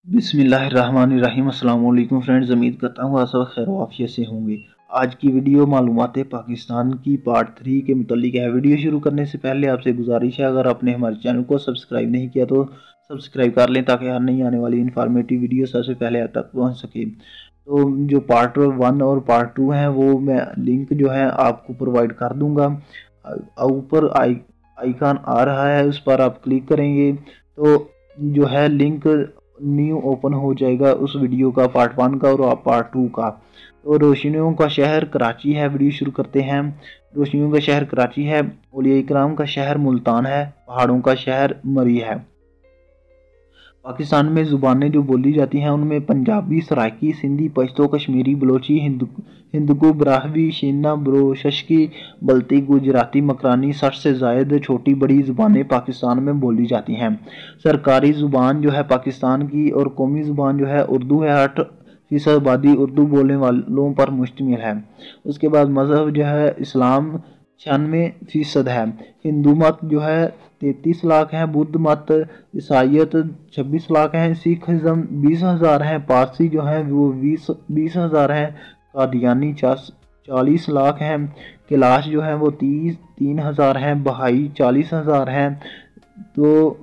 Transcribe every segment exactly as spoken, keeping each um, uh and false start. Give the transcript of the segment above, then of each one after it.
बिस्मिल्लाहिर्रहमानिर्रहीम। अस्सलाम वालेकुम फ्रेंड्स, उम्मीद करता हूँ आप सब खैर वाफियत से होंगे। आज की वीडियो मालूमात पाकिस्तान की पार्ट थ्री के मुतालिक है। वीडियो शुरू करने से पहले आपसे गुजारिश है, अगर आपने हमारे चैनल को सब्सक्राइब नहीं किया तो सब्सक्राइब कर लें ताकि हर नई आने वाली इन्फॉर्मेटिव वीडियो सबसे पहले आप तक पहुँच सके। तो जो पार्ट वन और पार्ट टू हैं वो मैं लिंक जो है आपको प्रोवाइड कर दूँगा। ऊपर आई आइकन आ रहा है, उस पर आप क्लिक करेंगे तो जो है लिंक न्यू ओपन हो जाएगा उस वीडियो का, पार्ट वन का और पार्ट टू का। तो रोशनियों का शहर कराची है। वीडियो शुरू करते हैं। रोशनियों का शहर कराची है, औलिया इकराम का शहर मुल्तान है, पहाड़ों का शहर मरी है। पाकिस्तान में ज़ुबानें जो बोली जाती हैं उनमें पंजाबी, सराइकी, सिंधी, पश्तो, कश्मीरी, बलोची, हिंदू हिंदू ब्राहवी, शीना, ब्रोशकी, बल्ती, गुजराती, मकरानी, सठ से ज़ायद छोटी बड़ी ज़ुबानें पाकिस्तान में बोली जाती हैं। सरकारी ज़ुबान जो है पाकिस्तान की और कौमी ज़ुबान जो है उर्दू है। आठ फीसद आबादी उर्दू बोलने वालों पर मुश्तमिल है। उसके बाद मज़हब जो है इस्लाम छियानवे फीसद है। हिंदू मत जो है तैंतीस लाख है, बुद्ध मत ईसाइयत छब्बीस लाख है, सिखिज़म बीस हज़ार है, पारसी जो है वो बीस बीस हज़ार है, कादियानी चालीस लाख है, कैलाश जो है वो तीस तीन हज़ार है, बहाई चालीस हज़ार है। तो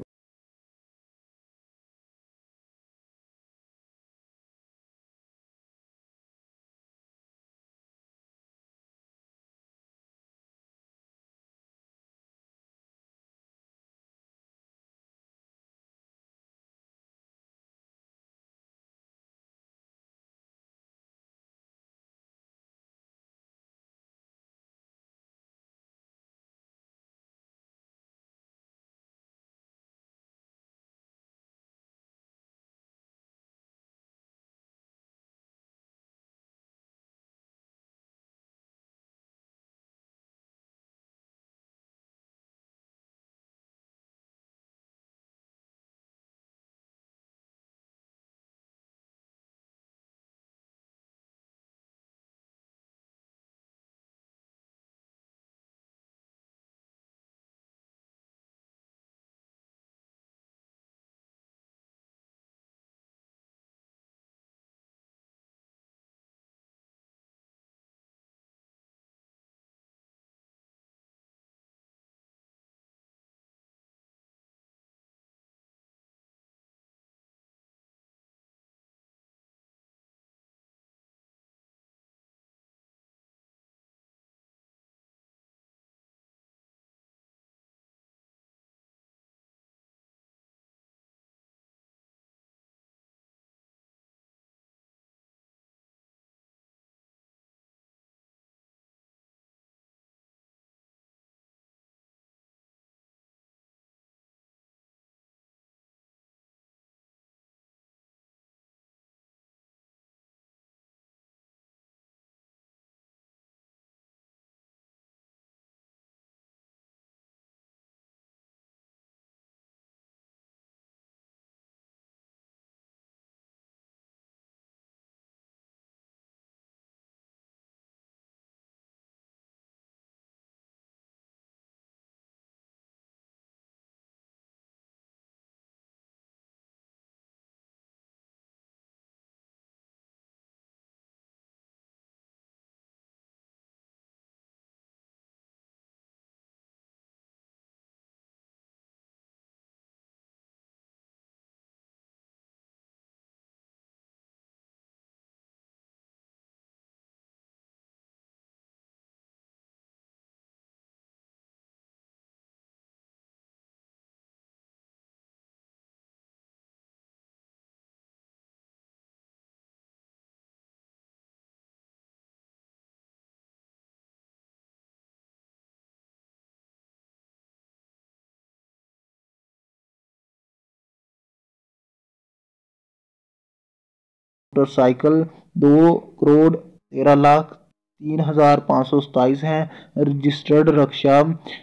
मोटरसाइकिल दो करोड़ तेरह लाख तीन हज़ार पाँच सौ सताईस हैं। रजिस्टर्ड रक्षा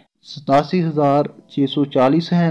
सतासी हज़ार छः सौ चालीस हैं।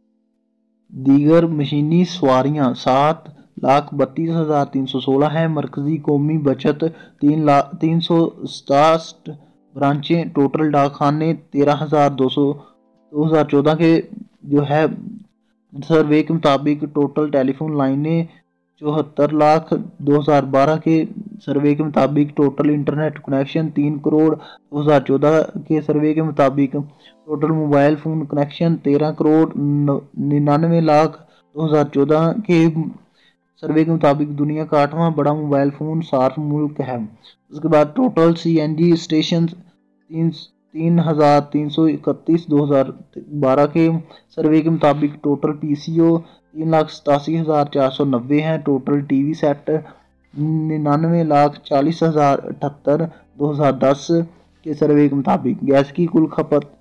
दीगर मशीनी सवारियां सात लाख बत्तीस हज़ार तीन सौ सोलह हैं। मरकजी कौमी बचत तीन लाख तीन सौ सतासठ ब्रांचें। टोटल डाक खाने तेरह हज़ार दो सौ दो हज़ार चौदह के जो है सर्वे के मुताबिक टोटल टेलीफोन लाइनें चौहत्तर लाख दो हज़ार बारह के सर्वे के मुताबिक टोटल इंटरनेट कनेक्शन तीन करोड़ दो हज़ार चौदह के सर्वे के मुताबिक टोटल मोबाइल फ़ोन कनेक्शन तेरह करोड़ निन्यानवे लाख दो हज़ार चौदह के सर्वे के मुताबिक दुनिया का आठवां बड़ा मोबाइल फ़ोन सार्क मुल्क है। उसके बाद total C N G station तीन तीन हज़ार तीन सौ इकतीस दो हज़ार बारह के सर्वे के मुताबिक टोटल पी सी ओ तीन लाख सतासी हज़ार चार सौ नब्बे हैं। टोटल टी वी सेट निन्यानवे लाख चालीस हज़ार अठहत्तर दो हज़ार दस के सर्वे के मुताबिक। गैस की कुल खपत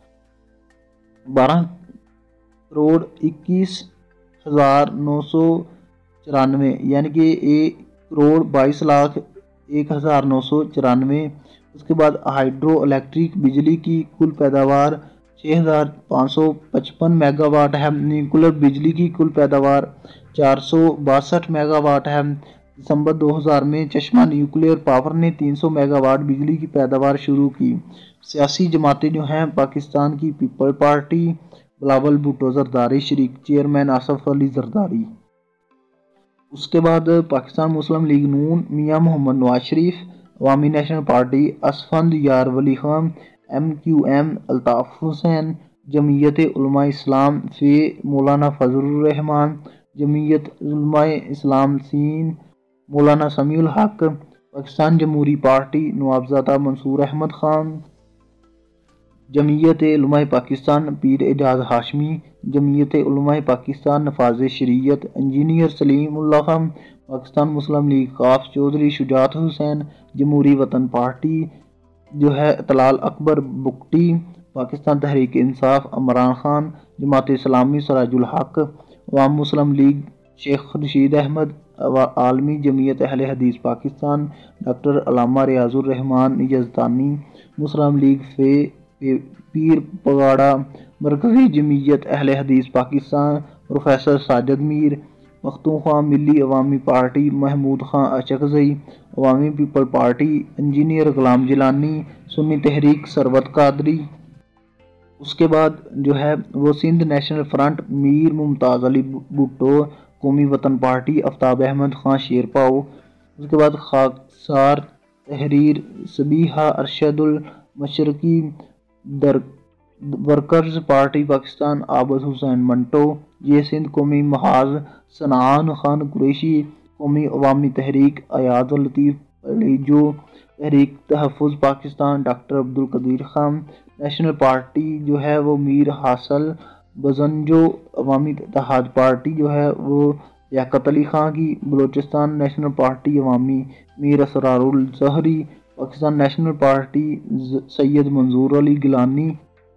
बारह करोड़ इक्कीस हज़ार नौ सौ चौरानवे यानी कि एक करोड़ बाईस लाख एक हज़ार नौ सौ चौरानवे। उसके बाद हाइड्रो इलेक्ट्रिक बिजली की कुल पैदावार छः हज़ार पाँच सौ पचपन मेगावाट है। न्यूक्लियर बिजली की कुल पैदावार चार सौ बासठ मेगावाट है। दिसंबर दो हज़ार में चश्मा न्यूक्लियर पावर ने तीन सौ मेगावाट बिजली की पैदावार शुरू की। सियासी जमातें जो हैं पाकिस्तान की पीपल पार्टी बिलावल भुट्टो जरदारी शरीक चेयरमैन आसफ अली जरदारी। उसके बाद Pakistan Muslim League Noon Mian Muhammad Nawaz Sharif, Awami National Party Asfandyar Wali Khan, M Q M Altaf Hussain, Jamiat Ulema Islam फे मौलाना फजलुर रहमान, जमीयत उलमा इस्लाम सीन मौलाना समीउल हक, पाकिस्तान जमहूरी पार्टी नवाबजादा मंसूर अहमद खान, जमीयत उलमा पाकिस्तान पीर Ejaz Hashmi, Jamiat Ulema Pakistan Nifaz Shariat engineer Saleem Ullah Khan, Pakistan Muslim League Qaf Chaudhry Shujaat Hussain, Jamhoori Watan party जो है Talal Akbar बुकटी, Pakistan Tehreek Insaf Imran Khan, Jamaat Islami Sirajul Haq, Awam Muslim League Sheikh Rashid Ahmad, Aalmi Jamiat Ahle Hadith Pakistan doctor Allama Riazur Rehman Yazdani, Muslim League फे Pir Pagara, Markazi Jamiat Ahle Hadith Pakistan professor Sajid Mir, Pakhtunkhwa Milli Awami Party Mahmood Khan Achakzai, Awami People Party engineer Ghulam Jilani, Sunni Tehreek Sarwat Qadri. उसके बाद जो है वो Sindh National Front Mir Mumtaz Ali Bhutto, Qaumi Watan Party Aftab Ahmad Khan Sherpao. उसके बाद खाकसार तहरीर सबीहा अरशदुल मशरकी दर वर्कर्स पार्टी पाकिस्तान आबद हुसैन मंटो, ये Sindh Qaumi Mahaz Sanan Khan Qureshi, Qaumi Awami Tehreek Ayaz Latif Palijo, Tehreek Tahaffuz Pakistan doctor Abdul Qadeer Khan, National Party जो है वो मीर हासल बजंजो, अवामी इत्तेहाद पार्टी जो है वो लियाकत अली खां की, Balochistan National Party Awami Mir Asrarul Zehri, Pakistan National Party Syed Manzoor Ali Gilani,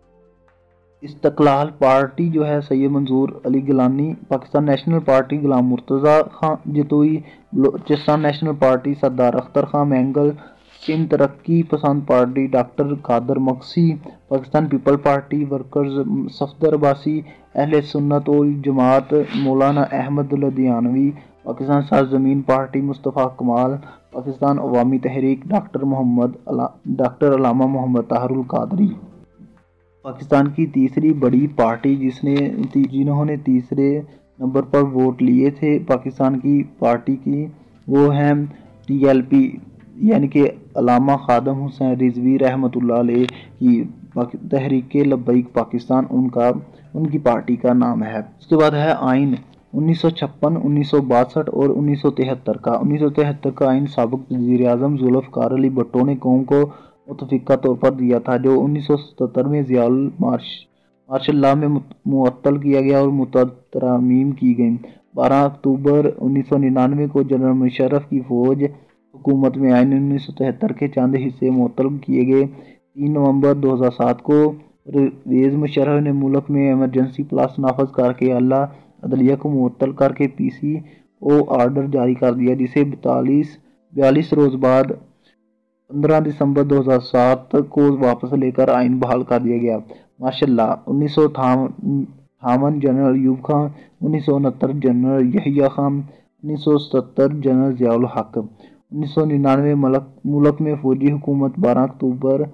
Istiqlal Party जो है Syed Manzoor Ali Gilani, Pakistan National Party Ghulam Murtaza Khan Jatoi, Balochistan National Party Sardar Akhtar Khan Mengal, Sindh Taraqqi Pasand Party doctor Qadir Magsi, Pakistan People Party Workers Safdar Abbasi, Ahle Sunnat वल जमात मौलाना अहमद लधियानवी, पाकिस्तान सरजमीन Party Mustafa Kamal, Pakistan Awami Tehreek doctor Muhammad doctor Allama Muhammad Tahirul Qadri. Pakistan की तीसरी बड़ी पार्टी जिसने जिन्होंने तीसरे नंबर पर वोट लिए थे पाकिस्तान की पार्टी की वो हैं टी एल पी यानी कि अल्लामा खादम हुसैन रिजवी रहमतुल्लाह अलैह की तहरीक लब्बैक पाकिस्तान उनका उनकी पार्टी का नाम है। उसके बाद है आइन उन्नीस सौ छप्पन, उन्नीस सौ बासठ और उन्नीस सौ तिहत्तर का। उन्नीस सौ तिहत्तर का आइन साबिक वज़ीर-ए-आज़म जुल्फ़िकार अली भुट्टो ने कौम को मुतफ़िक़ा तौर पर दिया था, जो उन्नीस सौ सतहत्तर में ज़ियाउल मार्शल लॉ में मुअत्तल किया गया और मुतरमीम की गई। बारह अक्टूबर उन्नीस सौ निन्यानवे को जनरल मुशर्रफ की फ़ौज हुकूमत में आइन उन्नीस सौ तिहत्तर के चंद हिस्से मुअत्तल किए गए। तीन नवंबर दो हज़ार सात को परवेज़ मुशर्रफ ने मुल्क में एमरजेंसी प्लास नाफज करके आला अदलिया को मुअत्तल करके पी सी ओ आर्डर जारी कर दिया, जिसे बयालीस बयालीस रोज़ बाद पंद्रह दिसंबर दो हज़ार सात को वापस लेकर आइन बहाल कर दिया गया। मार्शल लॉ उन्नीस सौ अट्ठावन जनरल अयूब खां, उन्नीस सौ उनहत्तर जनरल यहिया खान, उन्नीस सौ सत्तर जनरल ज़ियाउल हक। उन्नीस सौ निन्यानवे मुल्क में फौजी हुकूमत बारह अक्टूबर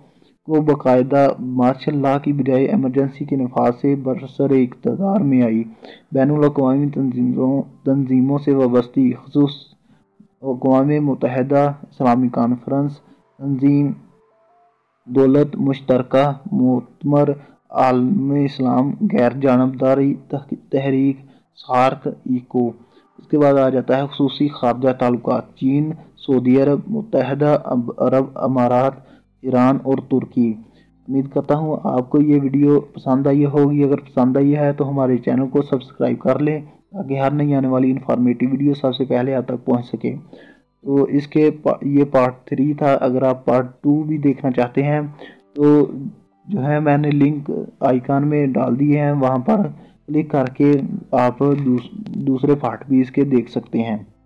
को बाकायदा मार्शल लॉ की बजाय एमरजेंसी के नफाज से बरसर इक़्तिदार में आई। बैनुल अक़वामी तंजीमों तंजीमों से वाबस्ती ख़ुसूस अक़वाम मुत्तहिदा, इस्लामी कॉन्फ्रेंस, तंजीम दौलत मुश्तरका, मोतमर आलम इस्लाम, गैर जानबदारी तहरीक, सार्क, इको। उसके बाद आ जाता है ख़ुसूसी ख़ारजा ताल्लुकात, चीन, सऊदी अरब, मुत्तहिदा अरब अमारात, ईरान और तुर्की। उम्मीद करता हूँ आपको ये वीडियो पसंद आई होगी। अगर पसंद आई है तो हमारे चैनल को सब्सक्राइब कर लें ताकि हर नई आने वाली इन्फॉर्मेटिव वीडियो सबसे पहले आप तक पहुँच सके। तो इसके ये पार्ट थ्री था। अगर आप पार्ट टू भी देखना चाहते हैं तो जो है मैंने लिंक आइकन में डाल दिए हैं, वहाँ पर क्लिक करके आप दूस, दूसरे पार्ट भी इसके देख सकते हैं।